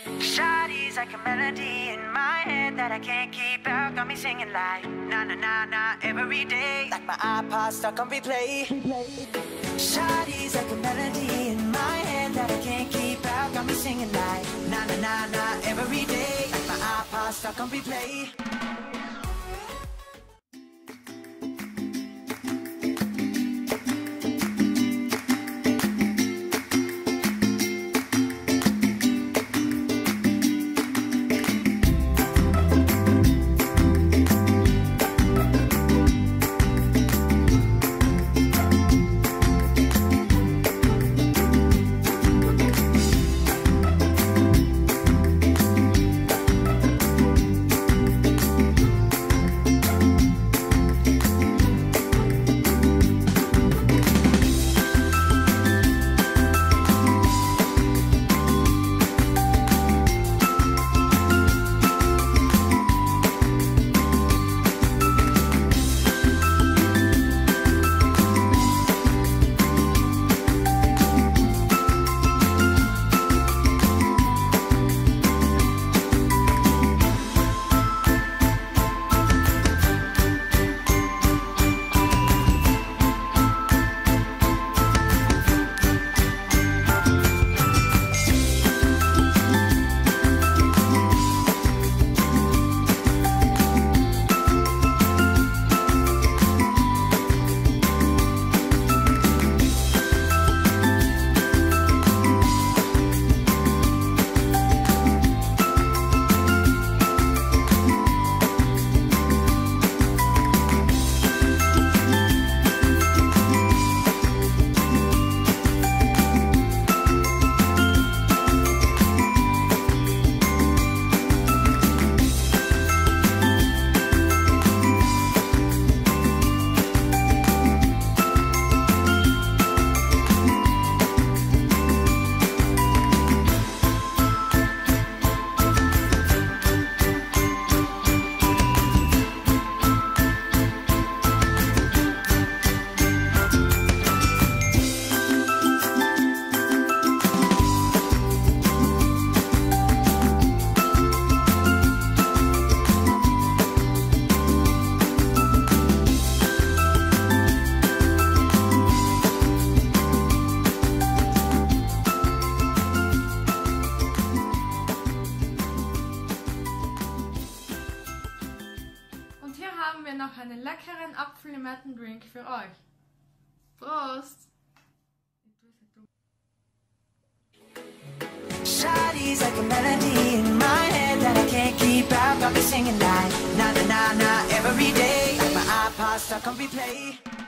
Shawty's like a melody in my head that I can't keep out. Got me singing like na na na na every day, like my iPod stuck on replay. Shawty's like a melody in my head that I can't keep out. Got me singing like na na na na every day, like my iPod stuck on replay. Haben wir noch einen leckeren Apfellimetten-Drink für euch. Prost! Shawty's like a melody in my head that I can't keep out. Got me singing like na na na na every day, like my iPod stuck on replay.